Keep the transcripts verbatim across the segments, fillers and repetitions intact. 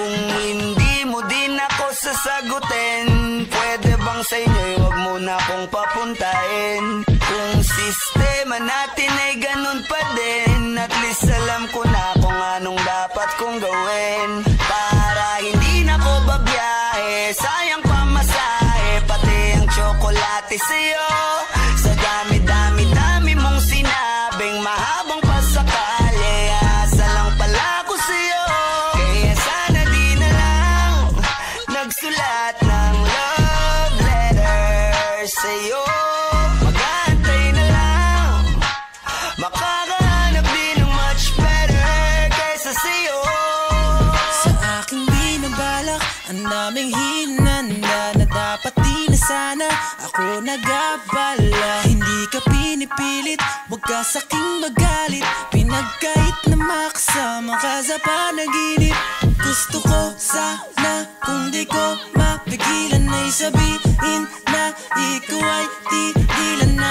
Kung hindi mo din ako sasagutin, pwede bang sa inyo'y wag mo na akong papuntahin? Kung sistema natin ay ganun pa din, at least alam ko na kung anong dapat kong gawin. Para hindi na ko babiyahe, sayang pamasahe, pati ang tsokolate sa'yo. Sa dami-dami-dami mong sinabing mahabang pasakali, asa lang pala ako sa'yo. Kaya sana di na lang nagsulat ng love letter sa'yo. Mag-aantay na lang, makakahanap din ng much better kaysa sa'yo. Sa aking binabalak, ang daming hinanda na dapat di na sana ako nag-abala. Hindi ka pinipilit, wag ka sa'king magalit, pinagkait na makasama ka sa panaginip. Gusto ko sana kung di ko mapigilan ay sabihin na ikaw ay tigilan na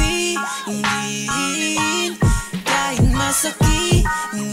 ibigin. Kahit masakit,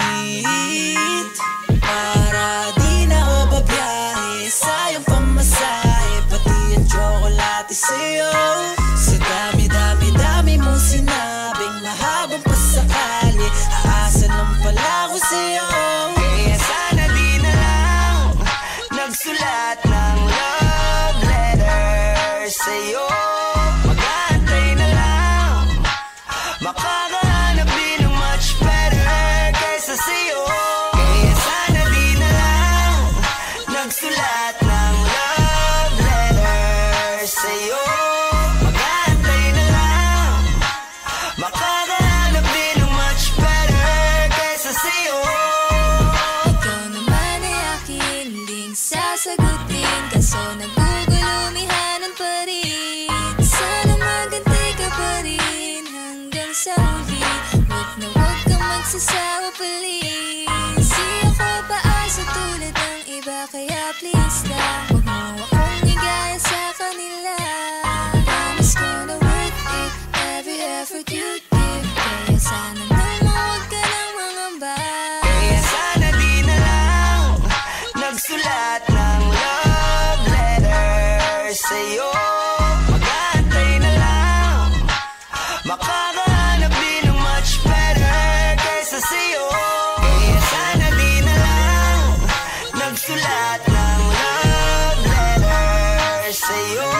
para di na ako babiyahe, sayang pamasahe, pati ang tsokolate sa'yo. Sa dami-dami-dami mong sinabing mahabang pasakali, aasa lang pala ako sa'yo. Kaya sana di na lang nagsulat ng love letter sa'yo. Mag-aantay na lang, makakahanap din ng much better kaysa sa'yo. Kaya sana di na lang nagsulat ng love letter sa'yo. Mag-aantay na lang, makakahanap din ng much better kaysa sa'yo. Ikaw naman ay akin ding sasagutin, kaso nagugulumihanan pa rin. Sana magantay ka pa rin hanggang sa huli, wag na wag kang magsasawa please. Di ako paasa tulad ng iba, kaya please lang, wag mo akong igaya sa kanila. Promise ko na worth it, every effort you give. Kaya sana naman wag ka nang mangamba. Kaya sana di na lang nagsulat ng love letter sa'yo. Mag-aantay na lang, makakahanap din ng much better kaysa sa'yo. Kaya sana di na lang nagsulat ng love letter sa'yo.